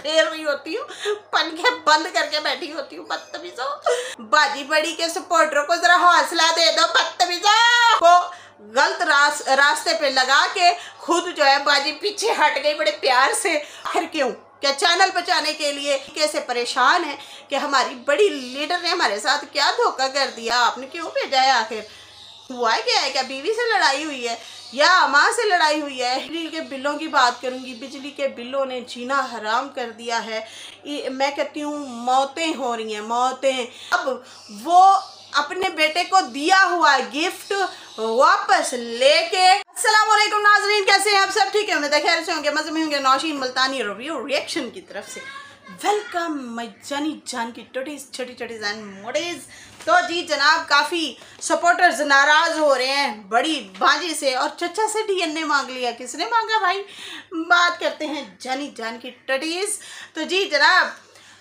फेर रही होती हूँ, पंखे बंद करके बैठी होती हूँ। बदतमीजो, बाजी बड़ी के सपोर्टरों को जरा हौसला दे दो। बदतमीजो को गलत रास्ते पे लगा के खुद जो है बाजी पीछे हट गई बड़े प्यार से। आखिर क्यों? क्या चैनल बचाने के लिए कैसे परेशान है कि हमारी बड़ी लीडर ने हमारे साथ क्या धोखा कर दिया? आपने क्यों भेजा है? आखिर हुआ है क्या? है क्या बीवी से लड़ाई हुई है या माँ से लड़ाई हुई है? बिजली के बिलों की बात करूंगी। बिजली के बिलों ने जीना हराम कर दिया है। मैं कहती हूँ मौतें हो रही हैं, मौतें। अब वो अपने बेटे को दिया हुआ गिफ्ट वापस लेके। अस्सलाम वालेकुम नाज़रीन, कैसे हैं आप सब? ठीक है, मैं खैर से होंगे, मज़े में होंगे। नौशीन मुल्तानी रिव्यू रिएक्शन की तरफ से वेलकम माय जानी जान की टोटीज, छोटी छोटी जान मोटीज। तो जी जनाब, काफ़ी सपोर्टर्स नाराज़ हो रहे हैं बड़ी बाजी से, और चचा से डीएनए मांग लिया। किसने मांगा भाई? बात करते हैं जानी जान की टोटीज। तो जी जनाब,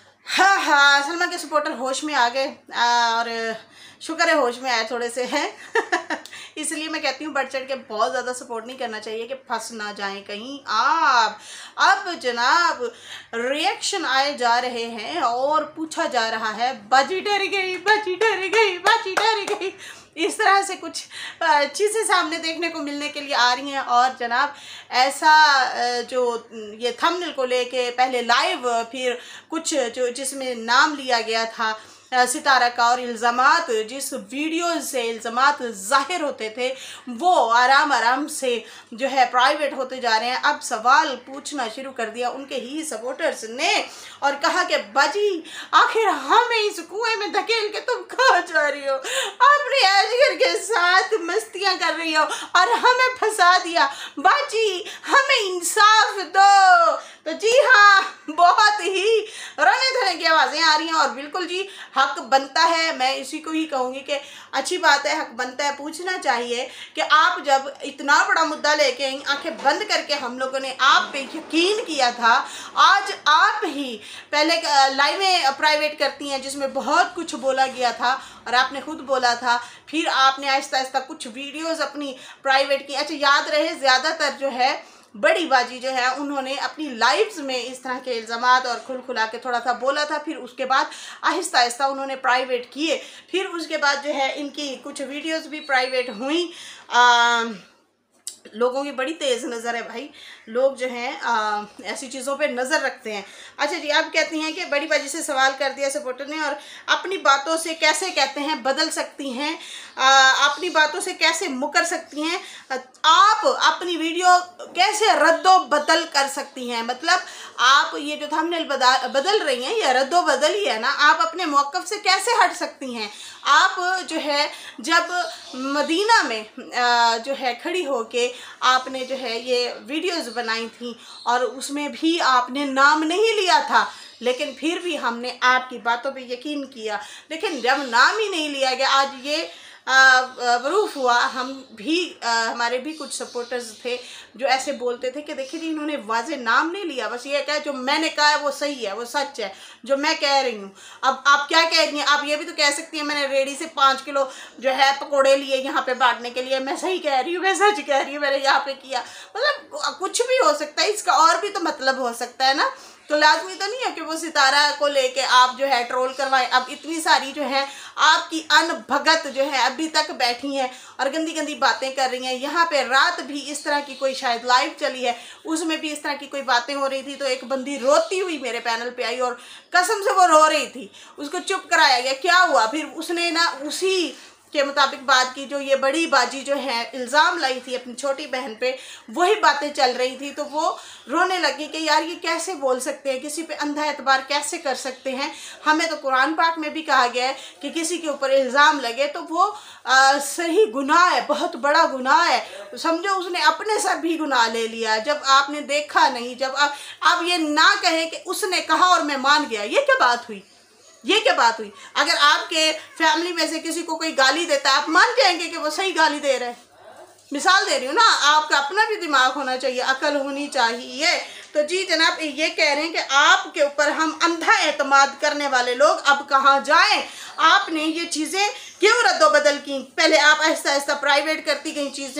हाँ, सलमा के सपोर्टर होश में आ गए, और शुक्र है होश में आए थोड़े से हैं। इसलिए मैं कहती हूँ बढ़ चढ़ के बहुत ज़्यादा सपोर्ट नहीं करना चाहिए कि फंस ना जाएं कहीं आप। अब जनाब रिएक्शन आए जा रहे हैं और पूछा जा रहा है बाजी डर गई, बाजी डर गई, बाजी डर गई। इस तरह से कुछ चीज़ें सामने देखने को मिलने के लिए आ रही हैं। और जनाब ऐसा जो ये थंबनेल को लेके पहले लाइव, फिर कुछ जो जिसमें नाम लिया गया था सितारा का, और इल्ज़ामात, जिस वीडियो से इल्ज़ामात ज़ाहिर होते थे वो आराम आराम से जो है प्राइवेट होते जा रहे हैं। अब सवाल पूछना शुरू कर दिया उनके ही सपोर्टर्स ने, और कहा कि बाजी आखिर हमें इस कुएं में धकेल के तुम कहाँ जा रही हो? अपने अजगर के साथ मस्तियाँ कर रही हो और हमें फंसा दिया। बाजी हमें इंसाफ दो। तो जी हाँ, बहुत ही रोने धोने की आवाज़ें आ रही हैं, और बिल्कुल जी हक बनता है। मैं इसी को ही कहूँगी कि अच्छी बात है, हक बनता है। पूछना चाहिए कि आप जब इतना बड़ा मुद्दा लेके आंखें बंद करके हम लोगों ने आप पे यकीन किया था, आज आप ही पहले लाइवें प्राइवेट करती हैं जिसमें बहुत कुछ बोला गया था, और आपने खुद बोला था, फिर आपने आहिस्ता आहिस्ता कुछ वीडियोज़ अपनी प्राइवेट की। अच्छा, याद रहे ज़्यादातर जो है बड़ी बाजी जो है उन्होंने अपनी लाइव्स में इस तरह के इल्ज़ामात और खुल खुला के थोड़ा सा बोला था, फिर उसके बाद आहिस्ता आहिस्ता उन्होंने प्राइवेट किए, फिर उसके बाद जो है इनकी कुछ वीडियोस भी प्राइवेट हुई। लोगों की बड़ी तेज़ नज़र है भाई, लोग जो हैं ऐसी चीज़ों पे नज़र रखते हैं। अच्छा जी, आप कहती हैं कि बड़ी बाजी से सवाल कर दिया सपोर्टर ने, और अपनी बातों से कैसे कहते हैं बदल सकती हैं, अपनी बातों से कैसे मुकर सकती हैं, आप अपनी वीडियो कैसे रद्दो बदल कर सकती हैं? मतलब आप ये जो थंबनेल बदल रही हैं ये रद्दो बदल ही है ना। आप अपने मौक़िफ़ से कैसे हट सकती हैं? आप जो है जब मदीना में जो है खड़ी होके आपने जो है ये वीडियोज़ बनाई थी, और उसमें भी आपने नाम नहीं लिया था, लेकिन फिर भी हमने आपकी बातों पे यकीन किया। लेकिन जब नाम ही नहीं लिया गया, आज ये प्रूफ हुआ। हम भी हमारे भी कुछ सपोर्टर्स थे जो ऐसे बोलते थे कि देखिए जी इन्होंने वाज़े नाम नहीं लिया, बस ये कहा जो मैंने कहा है वो सही है, वो सच है जो मैं कह रही हूँ। अब आप क्या कह रही हैं? आप ये भी तो कह सकती हैं मैंने रेडी से 5 किलो जो है पकोड़े लिए यहाँ पे बांटने के लिए, मैं सही कह रही हूँ, मैं सच कह रही हूँ, मैंने यहाँ पे किया। मतलब कुछ भी हो सकता है, इसका और भी तो मतलब हो सकता है ना। तो लाजमी तो नहीं है कि वो सितारा को लेके आप जो है ट्रोल करवाएं। अब इतनी सारी जो है आपकी अनभगत जो है अभी तक बैठी हैं और गंदी गंदी बातें कर रही हैं। यहाँ पे रात भी इस तरह की कोई शायद लाइव चली है, उसमें भी इस तरह की कोई बातें हो रही थी, तो एक बंदी रोती हुई मेरे पैनल पे आई और कसम से वो रो रही थी, उसको चुप कराया गया। क्या हुआ फिर? उसने ना उसी के मुताबिक बात की जो ये बड़ी बाजी जो है इल्ज़ाम लाई थी अपनी छोटी बहन पे, वही बातें चल रही थी। तो वो रोने लगी कि यार ये कैसे बोल सकते हैं, किसी पे अंधा एतबार कैसे कर सकते हैं। हमें तो कुरान पाक में भी कहा गया है कि किसी के ऊपर इल्ज़ाम लगे तो वो सही गुनाह है, बहुत बड़ा गुनाह है। समझो उसने अपने सर भी गुनाह ले लिया जब आपने देखा नहीं, जब आप ये ना कहे कि उसने कहा और मैं मान गया। ये क्या बात हुई? ये क्या बात हुई? अगर आपके फैमिली में से किसी को कोई गाली देता है, आप मान जाएंगे कि वो सही गाली दे रहा है? मिसाल दे रही हूँ ना, आपका अपना भी दिमाग होना चाहिए, अकल होनी चाहिए। तो जी जनाब ये कह रहे हैं कि आपके ऊपर हम अंधा एतमाद करने वाले लोग अब कहाँ जाएं? आपने ये चीज़ें क्यों रद्दोबदल की? पहले आप आहिस्ता आहिस्ता प्राइवेट करती गई चीज़ें,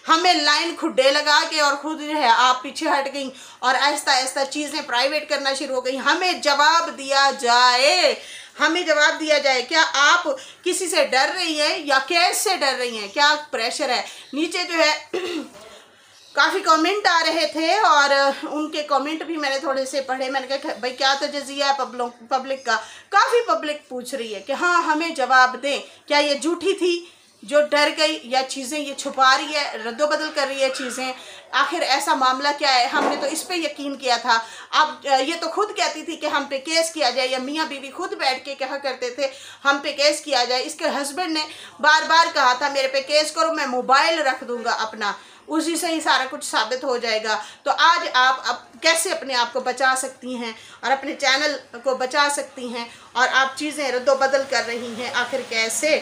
हमें लाइन खुड्डे लगा के और खुद जो है आप पीछे हट गई और आहिस्ता आहिस्ता चीज़ें प्राइवेट करना शुरू हो गई। हमें जवाब दिया जाए, हमें जवाब दिया जाए, क्या आप किसी से डर रही हैं या केस से डर रही हैं? क्या प्रेशर है? नीचे जो है काफ़ी कमेंट आ रहे थे और उनके कमेंट भी मैंने थोड़े से पढ़े। मैंने कहा भाई क्या तजज़िया है पब्लिक का। काफ़ी पब्लिक पूछ रही है कि हाँ हमें जवाब दें, क्या ये झूठी थी जो डर गई या चीज़ें ये छुपा रही है, रद्दोबदल कर रही है चीज़ें? आखिर ऐसा मामला क्या है? हमने तो इस पे यकीन किया था। अब ये तो खुद कहती थी कि हम पे केस किया जाए, या मियाँ बीवी खुद बैठ के कहा करते थे हम पे केस किया जाए। इसके हस्बैंड ने बार बार कहा था मेरे पे केस करो, मैं मोबाइल रख दूंगा अपना, उसी से ही सारा कुछ साबित हो जाएगा। तो आज आप अब कैसे अपने आप को बचा सकती हैं और अपने चैनल को बचा सकती हैं, और आप चीज़ें रद्दोबदल कर रही हैं, आखिर कैसे?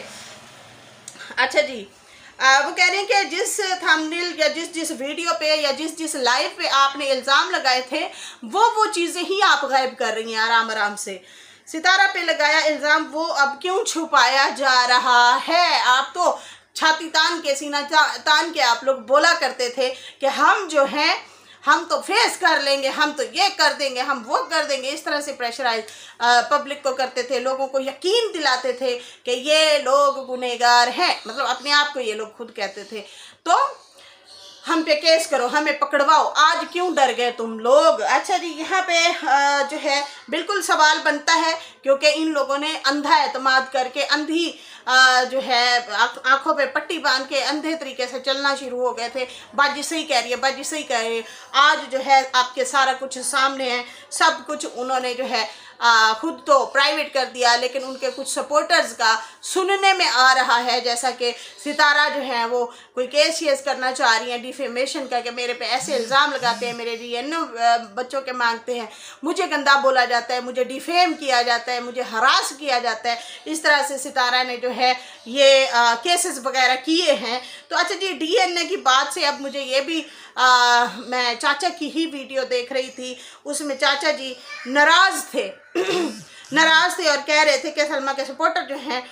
अच्छा जी, वो कह रहे हैं कि जिस थंबनेल या जिस वीडियो पे या जिस लाइव पे आपने इल्ज़ाम लगाए थे वो चीज़ें ही आप गायब कर रही हैं आराम आराम से। सितारा पे लगाया इल्ज़ाम, वो अब क्यों छुपाया जा रहा है? आप तो छाती तान के, सीना तान के आप लोग बोला करते थे कि हम जो हैं हम तो फेस कर लेंगे, हम तो ये कर देंगे, हम वो कर देंगे। इस तरह से प्रेशराइज पब्लिक को करते थे, लोगों को यकीन दिलाते थे कि ये लोग गुनहगार हैं, मतलब अपने आप को ये लोग खुद कहते थे। तो हम पे केस करो, हमें पकड़वाओ, आज क्यों डर गए तुम लोग? अच्छा जी, यहाँ पे जो है बिल्कुल सवाल बनता है, क्योंकि इन लोगों ने अंधा एतमाद करके, अंधी जो है आंखों पे पट्टी बांध के अंधे तरीके से चलना शुरू हो गए थे। बाजी सही कह रही है, बाजी सही कह रही है। आज जो है आपके सारा कुछ सामने है, सब कुछ उन्होंने जो है खुद तो प्राइवेट कर दिया, लेकिन उनके कुछ सपोर्टर्स का सुनने में आ रहा है जैसा कि सितारा जो है वो कोई केस करना चाह रही हैं डिफेमेशन का, कि मेरे पे ऐसे इल्ज़ाम लगाते हैं, मेरे डीएनए बच्चों के मांगते हैं, मुझे गंदा बोला जाता है, मुझे डिफेम किया जाता है, मुझे हरास किया जाता है। इस तरह से सितारा ने जो है ये केसेस वगैरह किए हैं। तो अच्छा जी, डीएनए की बात से अब मुझे ये भी मैं चाचा की ही वीडियो देख रही थी, उसमें चाचा जी नाराज़ थे नाराज़ थे और कह रहे थे कि सलमा के सपोर्टर जो हैं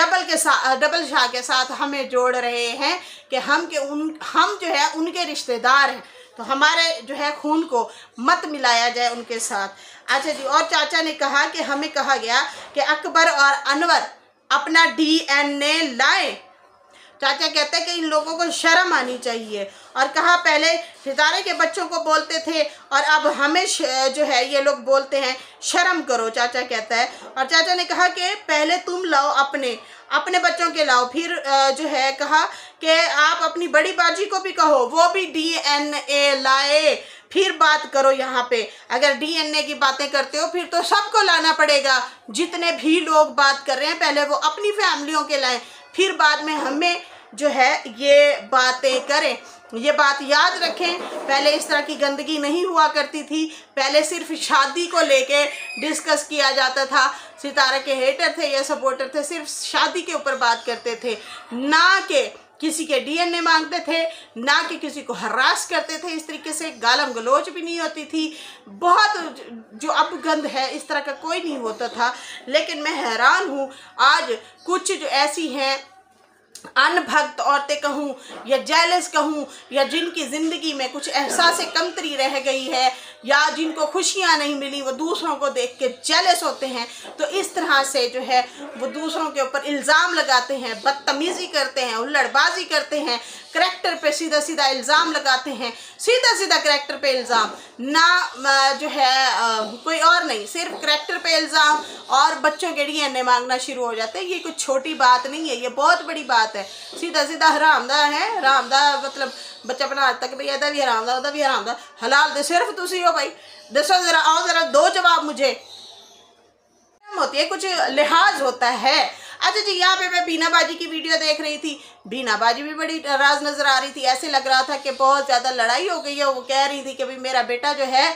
डबल शाह के साथ हमें जोड़ रहे हैं कि हम जो है उनके रिश्तेदार हैं, तो हमारे जो है खून को मत मिलाया जाए उनके साथ। अच्छा जी, और चाचा ने कहा कि हमें कहा गया कि अकबर और अनवर अपना डीएनए लाएं। चाचा कहते हैं कि इन लोगों को शर्म आनी चाहिए, और कहा पहले सितारे के बच्चों को बोलते थे और अब हमें जो है ये लोग बोलते हैं, शर्म करो, चाचा कहता है। और चाचा ने कहा कि पहले तुम लाओ अपने बच्चों के लाओ, फिर जो है कहा कि आप अपनी बड़ी बाजी को भी कहो, वो भी डीएनए लाए, फिर बात करो। यहाँ पे अगर डीएनए की बातें करते हो फिर तो सबको लाना पड़ेगा, जितने भी लोग बात कर रहे हैं पहले वो अपनी फैमिलियों के लाएं, फिर बाद में हमें जो है ये बातें करें। ये बात याद रखें, पहले इस तरह की गंदगी नहीं हुआ करती थी, पहले सिर्फ शादी को लेके डिस्कस किया जाता था। सितारा के हेटर थे या सपोर्टर थे, सिर्फ शादी के ऊपर बात करते थे, ना कि किसी के डीएनए मांगते थे, ना कि किसी को हरास करते थे। इस तरीके से गालम गलोच भी नहीं होती थी, बहुत जो अब गंद है इस तरह का कोई नहीं होता था। लेकिन मैं हैरान हूँ, आज कुछ जो ऐसी हैं अनभक्त औरतें कहूँ या जेलस कहूँ, या जिनकी ज़िंदगी में कुछ एहसास कमतरी रह गई है, या जिनको खुशियाँ नहीं मिली, वो दूसरों को देख के जेलस होते हैं, तो इस तरह से जो है वो दूसरों के ऊपर इल्ज़ाम लगाते हैं, बदतमीज़ी करते हैं, हुल्लड़बाजी करते हैं, करैक्टर पे सीधा सीधा इल्ज़ाम लगाते हैं, सीधा सीधा करैक्टर पे इल्ज़ाम, ना जो है कोई और नहीं, सिर्फ करैक्टर पे इल्ज़ाम, और बच्चों के डीएनए मांगना शुरू हो जाते हैं। ये कुछ छोटी बात नहीं है, ये बहुत बड़ी बात है। सीधा सीधा हरामदा है, हरामदा मतलब बच्चा बना तक भैया दा भी हरामदा हलाल दे सिर्फ तुसी हो भाई, दसो जरा, आओ जरा दो जवाब मुझे। होती है, कुछ लिहाज होता है। अच्छा जी, यहाँ पे मैं बीना बाजी की वीडियो देख रही थी, बीना बाजी भी बड़ी नाराज नजर आ रही थी, ऐसे लग रहा था कि बहुत ज़्यादा लड़ाई हो गई है। वो कह रही थी कि भाई मेरा बेटा जो है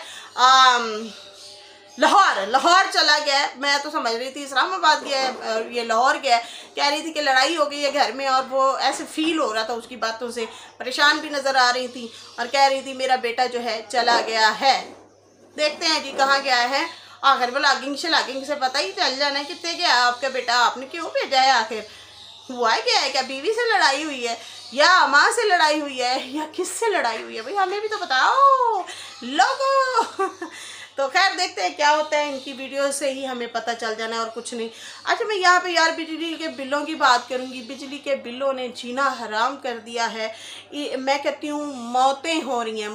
लाहौर चला गया है, मैं तो समझ रही थी इस्लामाबाद गया है, ये लाहौर गया है। कह रही थी कि लड़ाई हो गई है घर में, और वो ऐसे फील हो रहा था उसकी बातों से, परेशान भी नज़र आ रही थी, और कह रही थी मेरा बेटा जो है चला गया है। देखते हैं जी कहाँ गया है। आखिर ब्लॉगिंग से पता ही चल जाना है कितने गया आपका बेटा, आपने क्यों भेजा है आखिर। हुआ है क्या है, क्या बीवी से लड़ाई हुई है या माँ से लड़ाई हुई है या किससे लड़ाई हुई है, भाई हमें भी तो बताओ लोगो। तो खैर देखते हैं क्या होता है, इनकी वीडियो से ही हमें पता चल जाना है और कुछ नहीं। अच्छा मैं यहाँ पे यार बिजली के बिलों की बात करूँगी। बिजली के बिलों ने जीना हराम कर दिया है। मैं कहती हूँ मौतें हो रही हैं,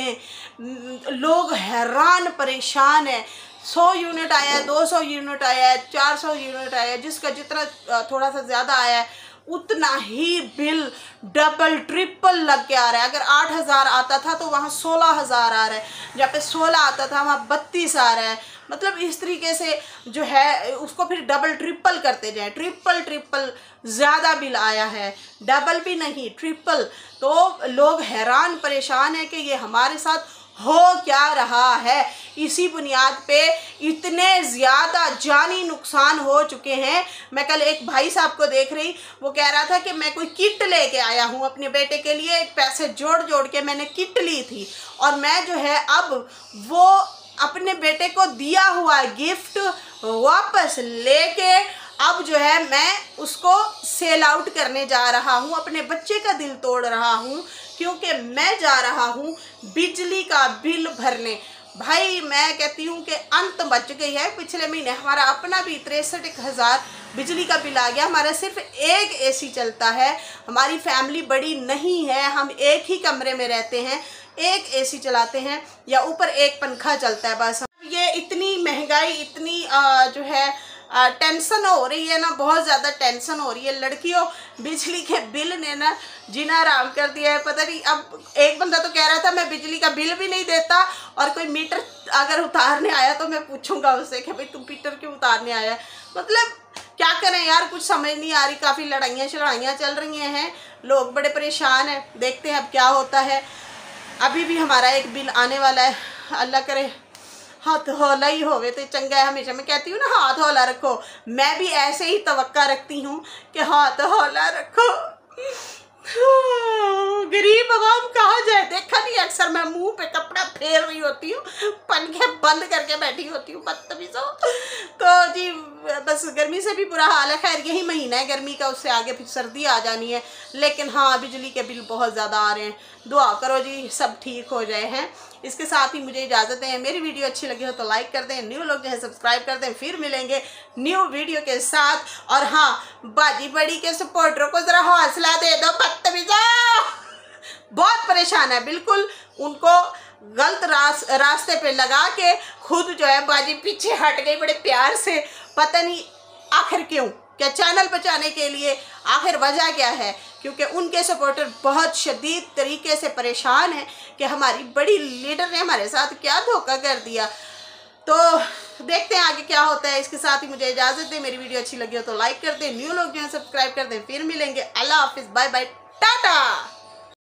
मौतें, लोग हैरान परेशान है। 100 यूनिट आया है, 200 यूनिट आया है, 400 यूनिट आया है, जिसका जितना थोड़ा सा ज़्यादा आया है उतना ही बिल डबल ट्रिपल लग के आ रहा है। अगर 8,000 आता था तो वहाँ 16,000 आ रहा है, जहाँ पे 16 आता था वहाँ 32 आ रहा है। मतलब इस तरीके से जो है उसको फिर डबल ट्रिपल करते जाए, ट्रिपल ज़्यादा बिल आया है, डबल भी नहीं ट्रिपल। तो लोग हैरान परेशान है कि ये हमारे साथ हो क्या रहा है। इसी बुनियाद पे इतने ज़्यादा जानी नुकसान हो चुके हैं। मैं कल एक भाई साहब को देख रही, वो कह रहा था कि मैं कोई किट लेके आया हूँ अपने बेटे के लिए, पैसे जोड़ के मैंने किट ली थी और मैं जो है अब वो अपने बेटे को दिया हुआ गिफ्ट वापस लेके अब जो है मैं उसको सेल आउट करने जा रहा हूँ, अपने बच्चे का दिल तोड़ रहा हूँ, क्योंकि मैं जा रहा हूँ बिजली का बिल भरने। भाई मैं कहती हूँ कि अंत बच गई है। पिछले महीने हमारा अपना भी 63,000 बिजली का बिल आ गया। हमारा सिर्फ एक एसी चलता है, हमारी फैमिली बड़ी नहीं है, हम एक ही कमरे में रहते हैं, एक एसी चलाते हैं या ऊपर एक पंखा चलता है बस। ये इतनी महंगाई, इतनी जो है टेंशन हो रही है ना, बहुत ज़्यादा टेंशन हो रही है लड़कियों। बिजली के बिल ने ना जीना आराम कर दिया है। पता नहीं, अब एक बंदा तो कह रहा था मैं बिजली का बिल भी नहीं देता और कोई मीटर अगर उतारने आया तो मैं पूछूंगा उससे कि भाई तुम मीटर क्यों उतारने आया। मतलब क्या करें यार, कुछ समझ नहीं आ रही। काफ़ी लड़ाइयाँ चल रही हैं, लोग बड़े परेशान हैं। देखते हैं अब क्या होता है। अभी भी हमारा एक बिल आने वाला है, अल्लाह करे हाथ हौला ही होवे तो चंगा है। हमेशा मैं कहती हूँ ना हाथ हौला रखो, मैं भी ऐसे ही तवक्का रखती हूँ कि हाथ हौला रखो। गरीब आवाम कहाँ जाए, देखा नहीं अक्सर मैं मुंह पे कपड़ा फेर रही होती हूँ, पंखे बंद करके बैठी होती हूँ, बदतमीज़ों। तो जी बस गर्मी से भी बुरा हाल है। खैर यही महीना है गर्मी का, उससे आगे फिर सर्दी आ जानी है। लेकिन हाँ बिजली के बिल बहुत ज़्यादा आ रहे हैं। दुआ करो जी सब ठीक हो जाए हैं। इसके साथ ही मुझे इजाज़त है। मेरी वीडियो अच्छी लगी हो तो लाइक कर दें, न्यू लोग जो है सब्सक्राइब कर दें। फिर मिलेंगे न्यू वीडियो के साथ। और हाँ, बाजी बड़ी के सपोर्टरों को ज़रा हौसला दे दो, बदतमीज़ों। बहुत परेशान है, बिल्कुल उनको गलत रास्ते पे लगा के खुद जो है बाजी पीछे हट गई बड़े प्यार से। पता नहीं आखिर क्यों, क्या चैनल बचाने के लिए, आखिर वजह क्या है? क्योंकि उनके सपोर्टर बहुत शदीद तरीके से परेशान हैं कि हमारी बड़ी लीडर ने हमारे साथ क्या धोखा कर दिया। तो देखते हैं आगे क्या होता है। इसके साथ ही मुझे इजाज़त दें। मेरी वीडियो अच्छी लगी हो तो लाइक कर दें, न्यू लोग जो हैं सब्सक्राइब कर दें। फिर मिलेंगे। अल्लाह हाफिज़, बाय बाय, टाटा।